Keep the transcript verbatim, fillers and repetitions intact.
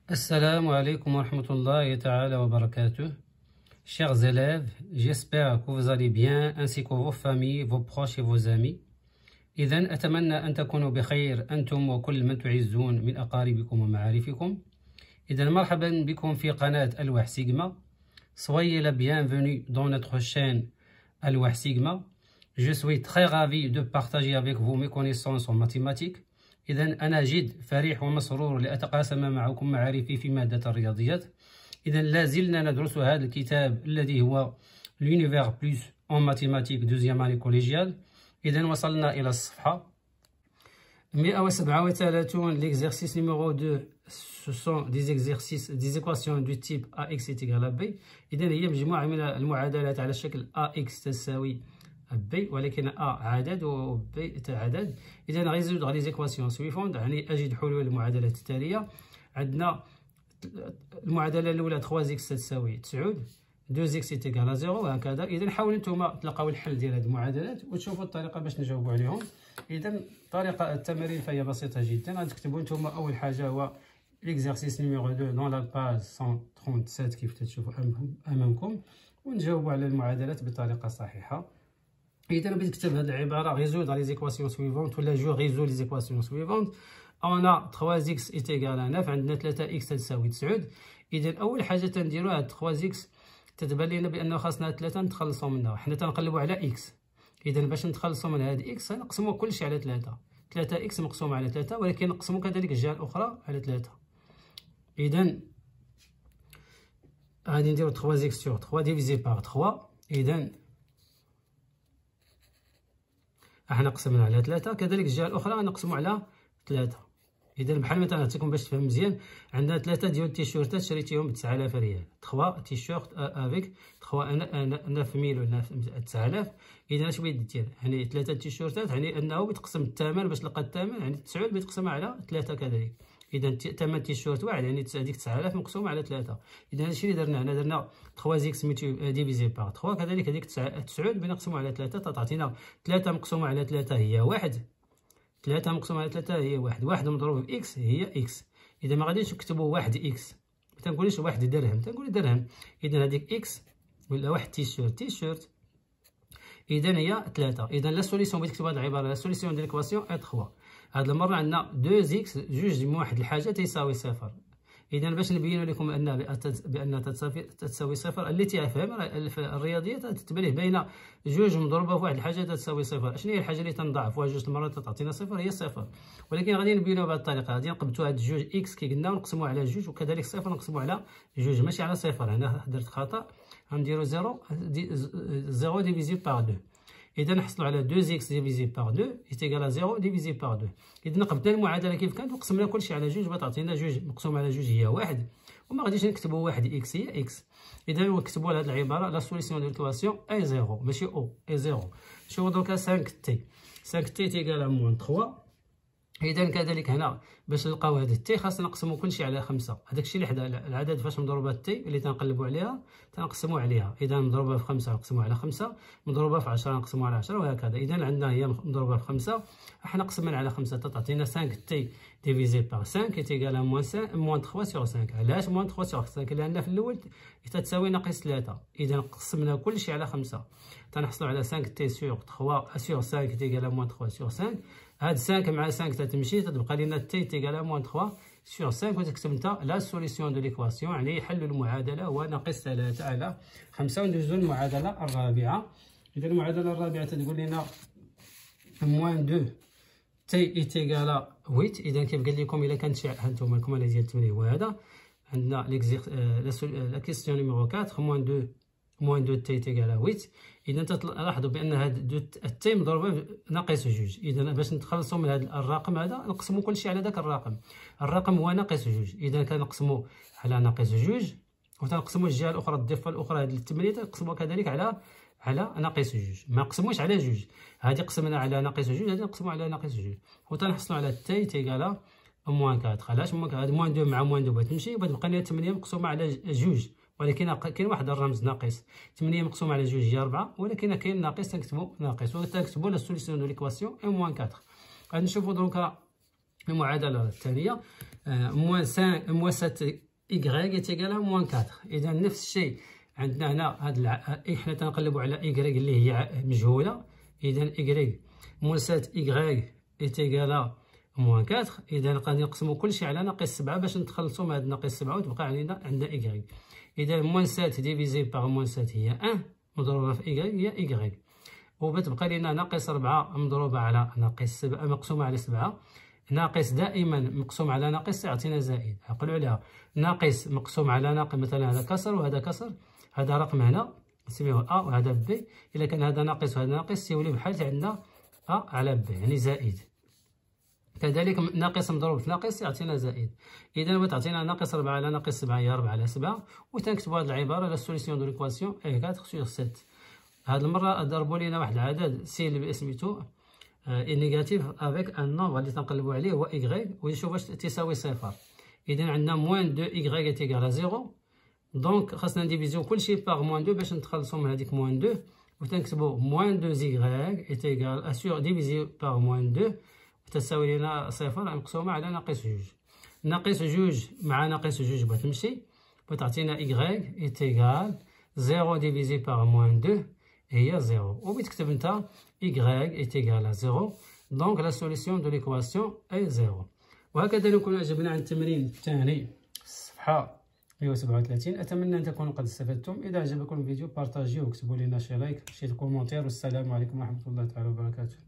Assalamu alaikum wa rahmatullahi ta'ala wa barakatuh. Chers élèves, j'espère que vous allez bien ainsi que vos familles, vos proches et vos amis. إذن أتمنى أن تكونوا بخير أنتم وكل من تعزون من أقاربكم ومعارفكم. إذن مرحبا بكم في قناة الواح سيغما. Soyez la bienvenue dans notre chaîne الواح سيغما. Je suis très ravi de partager avec vous mes connaissances en mathématiques. إذن أنا جد فرح ومسرور لأتقاسم معكم معارفي في مادة الرياضيات. إذن لا زلنا ندرس هذا الكتاب الذي هو l'univers plus en mathématiques deuxième année collégiale. إذن وصلنا إلى الصفحة مئة وسبعة وثلاثين. l'exercice numéro deux. Ce sont des exercices des équations du type ax est égal à b. إذن هي مجموعة من المعادلات على شكل ax تساوي b ولكن a عدد و b عدد. إذن غيزودغ لي زيكواسيون سويفونت، يعني أجد حلول المعادلات التالية. عندنا المعادلة الأولى ثلاثة إكس تساوي تسعة، اثنين إكس تيكال صفر وهكذا. إذن حاولوا نتوما تلقاو الحل ديال هاد المعادلات وتشوفوا الطريقة باش نجاوبوا عليهم. إذن طريقة التمارين فهي بسيطة جدا. غتكتبوا نتوما أول حاجة هو l'exercice numéro deux dans la page cent trente-sept كيف تشوفوا أمامكم، ونجاوبوا على المعادلات بطريقة صحيحة. إذا بغيت نكتب هذه العبارة résoudre les équations suivantes ولا جو ريزو les équations suivantes. on a ثلاثة إكس est égal à تسعة، عندنا ثلاثة إكس تساوي تسعة. إذا أول حاجة تنديرو هاد ثلاثة إكس تتبان لينا بأنه خاصنا ثلاثة نتخلصو منها، حنا تنقلبو على إكس. إذا باش نتخلصو من هاد إكس نقسمو كلشي على ثلاثة، ثلاثة إكس مقسوم على ثلاثة، ولكن نقسمو كذلك الجهة الأخرى على ثلاثة. إذا غادي نديرو ثلاثة إكس sur ثلاثة ديفيزي باغ ثلاثة. إذا احنا قسمنا على ثلاثة، كذلك الجهة الأخرى غنقسمو على ثلاثة. إذا بحال مثلا نعطيكم باش تفهم مزيان، عندنا ثلاثة ديال التيشيرتات شريتيهم ب تسعة آلاف ريال، ثلاثة تيشيرت افيك ثلاثة تسعة ميل ولا تسعة آلاف. إذا اش بغيت دير؟ يعني ثلاثة تيشيرتات يعني أنه بتقسم الثمن باش تلقى الثمن، يعني تسعة بتقسمها على ثلاثة كذلك. إذا ثمن تيشيرت واحد يعني هذيك تسعة آلاف مقسوم على ثلاثة. إذا هادشي اللي درنا هنا، درنا ثلاثة إكس ديفيزي باغ ثلاثة، كذلك هذيك تسعة بنقسمو على ثلاثة تعطينا ثلاثة مقسومة على ثلاثة هي واحد، ثلاثة مقسومة على ثلاثة هي واحد، واحد مضروب في إكس هي إكس. إذا ما غاديش نكتبو واحد إكس، ما تنقوليش واحد درهم، تنقول درهم. إذا هذيك إكس ولا واحد تيشيرت تيشيرت إذا هي ثلاثة. إذا لا سوليسيون بغيت نكتب هاد العبارة، لا سوليسيون ديال ليكواسيون إي ثلاثة. هاد المرة عندنا اثنين إكس جوج من واحد الحاجة تيساوي صفر. إذا باش نبين لكم أن بأن تساوي صفر، اللي تيفهم الرياضيات تتبين بين جوج مضروبة في واحد الحاجة تساوي صفر. شنو هي الحاجة اللي تنضاعفوها جوج المرات تعطينا صفر؟ هي صفر. ولكن غادي نبينوها بهذه الطريقة، غادي نقبتو هاد جوج إكس كي قلنا ونقسموها على جوج، وكذلك صفر نقسمو على جوج ماشي على صفر. هنا درت خطأ، غنديرو زيرو زيرو ديفيزي باغ دو. إذا نحصلوا على اثنين إكس ديفيزي باغ اثنين est égal à زيرو ديفيزي باغ اثنين. إذا قبلنا المعادلة كيف كانت وقسمنا كلشي على جوج بتعطينا جوج مقسوم على جوج هي واحد، وما غاديش نكتبوا واحد إكس هي إكس. إذا نكتبوا هذه العبارة لا سوليسيون دو ليكواسيون أي زيرو ماشي أو أي زيرو. شوفوا دوكا خمسة تي، خمسة تي تيكال à موان ثلاثة. إذا كذلك هنا باش نلقاو هاد التي خاصنا نقسمو كلشي على خمسة. هذاك الشيء اللي حدا العدد فاش مضروبة التي اللي تنقلبوا عليها تنقسمو عليها. إذا مضروبة في خمسة نقسمو على خمسة، مضروبة في عشرة نقسمو على عشرة وهكذا. إذا عندنا هي مضروبة في خمسة، احنا قسمنا على خمسة تعطينا خمسة تي ديفيزي باغ خمسة تيكال à موان موان ثلاثة سور خمسة. علاش موان ثلاثة سور خمسة؟ لأن في الأول تتساوي ناقص ثلاثة. إذا قسمنا كلشي على خمسة تنحصلوا على خمسة تي سور ثلاثة سور خمسة تيكال à موان ثلاثة سور خمسة. هاد خمسة مع خمسة تتمشي تتبقى لنا تي تيكال à موان ثلاثة سور خمسة، وتكتب نتا لا سوليسيون دو ليكواسيون يعني حل المعادلة هو ناقص ثلاثة على خمسة. وندوزو للمعادلة الرابعة. إذا المعادلة الرابعة تقول لنا موان دو تي إي تيكال à ثمانية. إذا كيف قال لكم إلا كانت شي هانتوما الكمالة ديال ثمانية هو هذا. عندنا ليكزيغ لا كيستيون نيميرو أربعة موان دو موان دو تي تيكال à ثمانية. إذا تلاحظوا بأن هاد التي مضروبة ناقص جوج. إذا باش نتخلصوا من هذا الرقم هذا نقسموا كلشي على ذاك الرقم. الرقم هو ناقص جوج، إذا كنقسموا على ناقص جوج وتنقسموا الجهة الأخرى الضفة الأخرى هاد الثمانية تنقسموها كذلك على على ناقص جوج. ما نقسموش على جوج، هادي قسمنا على ناقص جوج، هادي نقسموا على ناقص جوج، وتنحصلوا على تي تيكال à موان أربعة. علاش موان دو مع موان دو بغات تمشي وتبقى لنا ثمانية مقسومة على جوج، ولكن كاين واحد الرمز ناقص. ثمانية مقسومة على جوج هي أربعة، ولكن كاين ناقص تنكتبو ناقص، وتنكتبو لا سوليسيون دو ليكواسيون أي موان أربعة. غادي نشوفو دونكا المعادله الثانيه موان خمسة موان سبعة إيكغيك يتيكالا موان أربعة. إذا نفس الشيء عندنا هنا هاد الع... حنا تنقلبوا على إيكغيك اللي هي مجهوله. إذا إيكغيك موان سبعة إيكغيك يتيكالا موان أربعة. إذا غادي نقسموا كلشي على ناقص سبعة باش نتخلصوا من هاد ناقص سبعة وتبقى علينا عندنا إيكغيك. إذا موان سبعة ديفيزي باغ موان سبعة هي واحد مضروبه في إيكغيك هي إيكغيك، وبتبقى لنا ناقص أربعة مضروبه على ناقص سبعة مقسومه على سبعة. ناقص دائما مقسوم على ناقص يعطينا زائد. عقلوا عليها، ناقص مقسوم على ناقص، مثلا هذا كسر وهذا كسر، هذا رقم هنا نسميه ا وهذا بي. الا كان هذا ناقص وهذا ناقص يولي بحال عندنا ا على بي يعني زائد. كذلك ناقص مضروب في ناقص يعطينا زائد. اذا تعطينا ناقص أربعة على ناقص سبعة هي أربعة على سبعة. وتنكتبوا هذه العباره لا سوليسيون دو ليكواسيون اي أربعة سور سبعة. هذه المره ضربوا لنا واحد العدد سي اللي سميتو نيجاتيف افيك ان نومبر اللي تنقلبوا عليه هو إيكغيك ونشوف واش تساوي صفر. اذا عندنا موان اثنين إيكغيك تيكال صفر. دونك خاصنا نديفيزيو كلشي باغ موان اثنين باش نتخلصوا من هذيك موان اثنين، وتنكتبوا موان اثنين إيكغيك تيكال اسيور ديفيزي باغ موان اثنين تساوي لنا صفر مقسومه على ناقص جوج. ناقص جوج مع ناقص جوج بغات تمشي وتعطينا إيكغيك تيكال صفر ديفيزي باغ موان اثنين هي صفر. وبتكتب نتا إيكغيك est égal à صفر. دونك لا سوليسيون دو ليكواسيون اي صفر. وهكذا نكون عجبنا عن التمرين الثاني الصفحه مئة وسبعة وثلاثين. اتمنى ان تكونوا قد استفدتم. اذا عجبكم الفيديو بارطاجيوه وكتبوا لنا شي لايك شي كومونتير. والسلام عليكم ورحمه الله تعالى وبركاته.